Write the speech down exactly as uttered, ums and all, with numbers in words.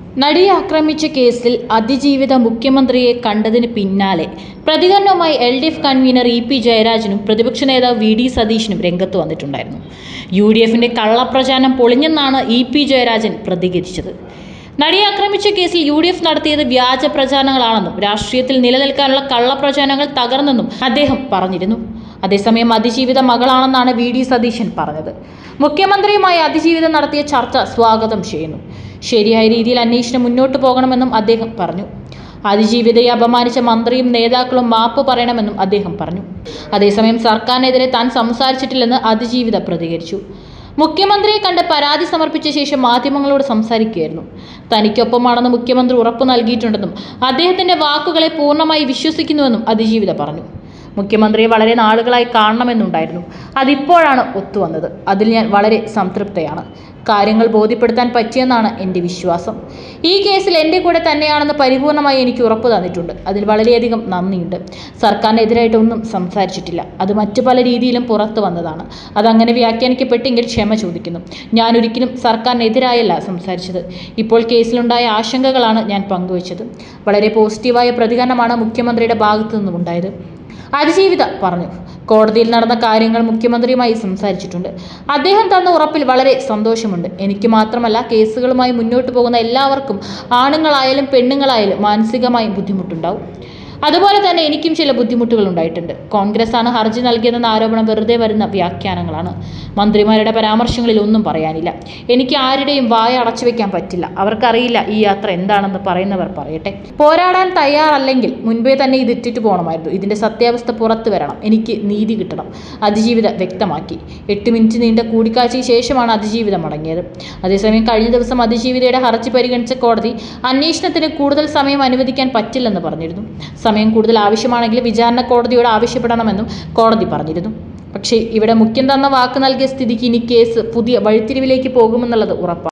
നടിയെ ആക്രമിച്ച കേസിൽ അതിജീവിത മുഖ്യമന്ത്രിയെ കണ്ടതിന് പിന്നാലെ പ്രതികരണവുമായി L D F convener E P ജയരാജനും പ്രതിപക്ഷ നേതാവ് വി ഡി സതീശനും രംഗത്ത് വന്നിട്ടുണ്ടായിരുന്നു. യു ഡി എഫിന്റെ കള്ളപ്രചാരണം പൊളിഞ്ഞെന്നാണ് ഇ പി ജയരാജൻ പ്രതികരിച്ചത്. നടിയെ ആക്രമിച്ച കേസിൽ യു ഡി എഫ് നടത്തിയത് വ്യാജ പ്രചാരണങ്ങളാണെന്നും രാഷ്ട്രീയത്തിൽ നിലനിൽക്കാനുള്ള കള്ളപ്രചാരണങ്ങൾ തകർന്നെന്നും അദ്ദേഹം പറഞ്ഞിരുന്നു. അതേസമയം അതിജീവിത മകളാണെന്നാണ് വി ഡി സതീശൻ പറഞ്ഞത്. മുഖ്യമന്ത്രിയുമായി അതിജീവിതം നടത്തിയ ചർച്ച സ്വാഗതം ചെയ്യുന്നു. ശരിയായ രീതിയിൽ അന്വേഷണം മുന്നോട്ട് പോകണമെന്നും അദ്ദേഹം പറഞ്ഞു. അതിജീവിതയെ അപമാനിച്ച മന്ത്രിയും നേതാക്കളും മാപ്പ് പറയണമെന്നും അദ്ദേഹം പറഞ്ഞു. അതേസമയം സർക്കാരിനെതിരെ താൻ സംസാരിച്ചിട്ടില്ലെന്ന് അതിജീവിത പ്രതികരിച്ചു. മുഖ്യമന്ത്രിയെ കണ്ട് പരാതി സമർപ്പിച്ച ശേഷം മാധ്യമങ്ങളോട് സംസാരിക്കുകയായിരുന്നു. തനിക്കൊപ്പമാണെന്ന് മുഖ്യമന്ത്രി ഉറപ്പു നൽകിയിട്ടുണ്ടെന്നും അദ്ദേഹത്തിന്റെ വാക്കുകളെ പൂർണ്ണമായി വിശ്വസിക്കുന്നുവെന്നും അതിജീവിത പറഞ്ഞു. മുഖ്യമന്ത്രിയെ വളരെ നാളുകളായി കാണണമെന്നുണ്ടായിരുന്നു. അതിപ്പോഴാണ് ഒത്തുവന്നത്. അതിൽ ഞാൻ വളരെ സംതൃപ്തയാണ്. കാര്യങ്ങൾ ബോധ്യപ്പെടുത്താൻ പറ്റിയെന്നാണ് എൻ്റെ വിശ്വാസം. ഈ കേസിൽ എൻ്റെ കൂടെ തന്നെയാണെന്ന് പരിപൂർണമായി എനിക്ക് ഉറപ്പ് തന്നിട്ടുണ്ട്. അതിൽ വളരെയധികം നന്ദിയുണ്ട്. സർക്കാരിനെതിരായിട്ടൊന്നും സംസാരിച്ചിട്ടില്ല. അത് മറ്റു പല രീതിയിലും പുറത്തു വന്നതാണ്. അതങ്ങനെ വ്യാഖ്യാനിക്കപ്പെട്ടെങ്കിൽ ക്ഷമ ചോദിക്കുന്നു. ഞാൻ ഒരിക്കലും സർക്കാരിനെതിരായല്ല സംസാരിച്ചത്. ഇപ്പോൾ കേസിലുണ്ടായ ആശങ്കകളാണ് ഞാൻ പങ്കുവച്ചത്. വളരെ പോസിറ്റീവായ പ്രതികരണമാണ് മുഖ്യമന്ത്രിയുടെ ഭാഗത്തു നിന്നും ഉണ്ടായത്. അതിജീവിത പറഞ്ഞു. കോടതിയിൽ നടന്ന കാര്യങ്ങൾ മുഖ്യമന്ത്രിയുമായി സംസാരിച്ചിട്ടുണ്ട്. അദ്ദേഹം തന്ന ഉറപ്പിൽ വളരെ സന്തോഷമുണ്ട്. എനിക്ക് മാത്രമല്ല, കേസുകളുമായി മുന്നോട്ട് പോകുന്ന എല്ലാവർക്കും, ആണുങ്ങളായാലും പെണ്ണുങ്ങളായാലും മാനസികമായി ബുദ്ധിമുട്ടുണ്ടാവും. അതുപോലെ തന്നെ എനിക്കും ചില ബുദ്ധിമുട്ടുകൾ ഉണ്ടായിട്ടുണ്ട്. കോൺഗ്രസ് ആണ് ഹർജി നൽകിയതെന്ന ആരോപണം വെറുതെ വരുന്ന വ്യാഖ്യാനങ്ങളാണ്. മന്ത്രിമാരുടെ പരാമർശങ്ങളിൽ ഒന്നും പറയാനില്ല. എനിക്ക് ആരുടെയും വായ അടച്ചു വെക്കാൻ പറ്റില്ല. അവർക്കറിയില്ല ഈ യാത്ര എന്താണെന്ന് പറയുന്നവർ പറയട്ടെ. പോരാടാൻ തയ്യാറല്ലെങ്കിൽ മുൻപേ തന്നെ ഇത് ഇട്ടിട്ട് പോകണമായിരുന്നു. ഇതിന്റെ സത്യാവസ്ഥ പുറത്തു വരണം. എനിക്ക് നീതി കിട്ടണം, അതിജീവിത വ്യക്തമാക്കി. എട്ട് മിനിറ്റ് നീണ്ട കൂടിക്കാഴ്ചയ്ക്ക് ശേഷമാണ് അതിജീവിത മടങ്ങിയത്. അതേസമയം കഴിഞ്ഞ ദിവസം അതിജീവിതയുടെ ഹർജി പരിഗണിച്ച കോടതി അന്വേഷണത്തിന് കൂടുതൽ സമയം അനുവദിക്കാൻ പറ്റില്ലെന്ന് പറഞ്ഞിരുന്നു. സമയം കൂടുതൽ ആവശ്യമാണെങ്കിൽ വിചാരണ കോടതിയോട് ആവശ്യപ്പെടണമെന്നും കോടതി പറഞ്ഞിരുന്നു. പക്ഷേ ഇവിടെ മുഖ്യം തന്ന വാക്ക് നൽകിയ സ്ഥിതിക്ക് ഇനി കേസ് പുതിയ വഴിത്തിരിവിലേക്ക് പോകുമെന്നുള്ളത് ഉറപ്പാണ്.